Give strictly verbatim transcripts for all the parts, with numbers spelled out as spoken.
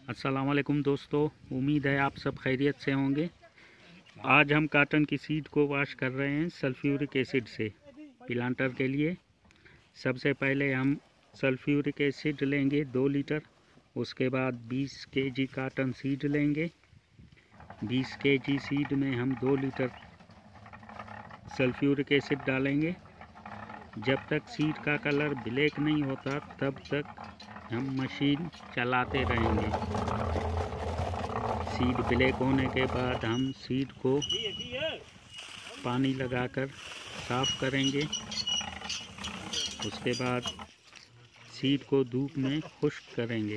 अस्सलाम वालेकुम दोस्तों, उम्मीद है आप सब खैरियत से होंगे। आज हम काटन की सीड को वॉश कर रहे हैं सल्फ्यूरिक एसिड से प्लांटर के लिए। सबसे पहले हम सल्फ्यूरिक एसिड लेंगे दो लीटर। उसके बाद बीस केजी काटन सीड लेंगे। बीस केजी सीड में हम दो लीटर सल्फ्यूरिक एसिड डालेंगे। जब तक सीड का कलर ब्लैक नहीं होता तब तक हम मशीन चलाते रहेंगे। सीड ब्लैक होने के बाद हम सीड को पानी लगाकर साफ़ करेंगे। उसके बाद सीड को धूप में खुश्क करेंगे।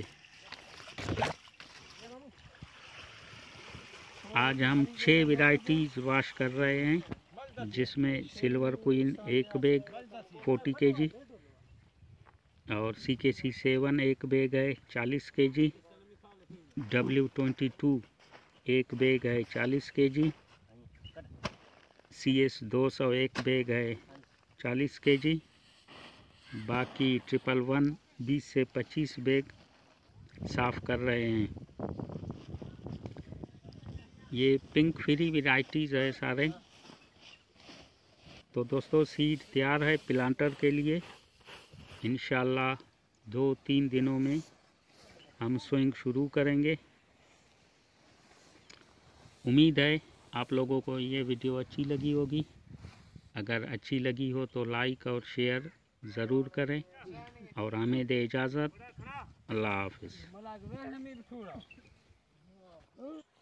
आज हम छः वैरायटीज़ वॉश कर रहे हैं, जिसमें सिल्वर क्वीन एक बैग चालीस केजी और सी के सी सेवन एक बैग है चालीस केजी, डब्ल्यू ट्वेंटी टू एक बैग है चालीस केजी, सी एस दो सौ एक बैग है चालीस केजी। बाकी ट्रिपल वन बीस से पच्चीस बैग साफ़ कर रहे हैं। ये पिंक फ्री वैरायटीज़ है सारे। तो दोस्तों, सीड तैयार है प्लांटर के लिए। इंशाल्लाह दो तीन दिनों में हम सोइंग शुरू करेंगे। उम्मीद है आप लोगों को ये वीडियो अच्छी लगी होगी। अगर अच्छी लगी हो तो लाइक और शेयर ज़रूर करें और हमें दे इजाज़त। अल्लाह हाफ़िज़।